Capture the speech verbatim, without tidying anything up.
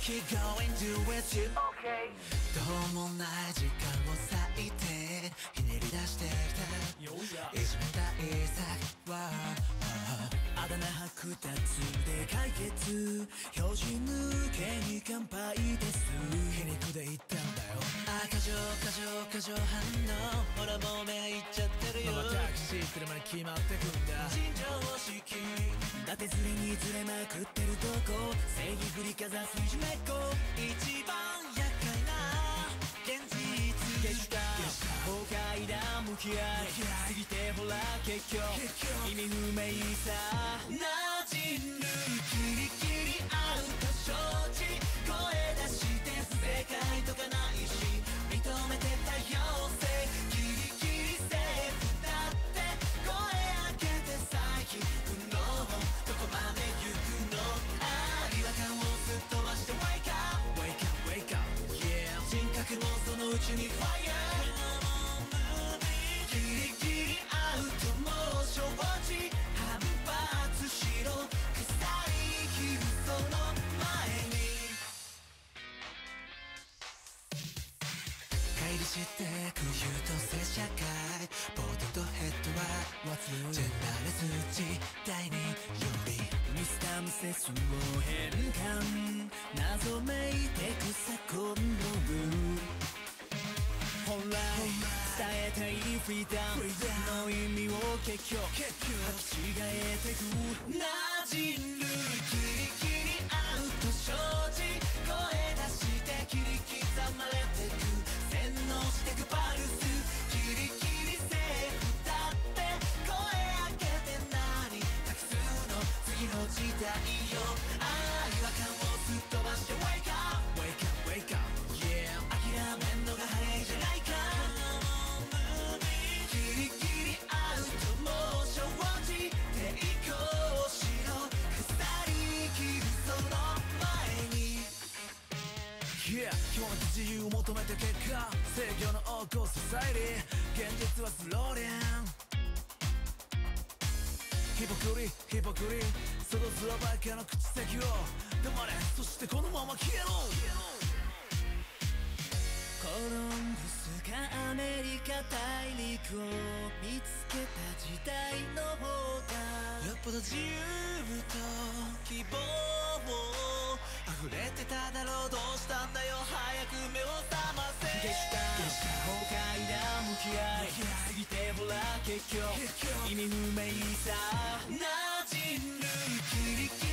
keep going do with you、okay、どうもない時間を割いてひねり出してきたいじめ対策はあだ名剥奪で解決表示抜けに乾杯です皮肉で言ったんだよあ過剰過剰過剰反応ほらもう目いっちゃってるよまたタクシー車に決まってくんだ尋常識だってずれにずれまくってるとこ正義振りかざすいじめっ子一番厄介な現実でした崩壊だ向き合いすぎてほら結局意味不明さ馴染むキリキリアウト承知声出して不正解とかないし認めてたよせキリキリセーフだって声上げて最悪のどこまで行くのああ違和感をすっ飛ばして Wake up Wake up Wake up Yeah 人格もそのうちに Fireキリキリアウトもう承知反発しろ腐りきるその前に乖離してく優等生社会ボードとヘッドはジェンダーレス時代によりミスター無セスを変換謎めいてく昨今のル本来伝えたいフリーダムの意味を結局履き違えてく馴染むキリキリアウト承知声出して切り刻まれてく洗脳してくパルスキリキリセーフだって声上げて何隠すの次の時代よああ違和感をすっ飛ばして Wake up Wake up Wake up Yeah 諦めんのが早いじゃないかキリキリアウトもう承知抵抗しろ腐りきるその前に Yeah 今日の自由を求めた結果制御の王国ソサイティ現実はスローリンヒポクリヒポクリそのズラバカの口先を黙れそしてこのまま消えろコロンブスがアメリカ大陸を見つけた時代の方がよっぽど自由と希望溢れてただろうどうしたんだよ早く目を覚ませでした崩壊だ向き合い過ぎてほら結局意味不明さ馴染むキリキリ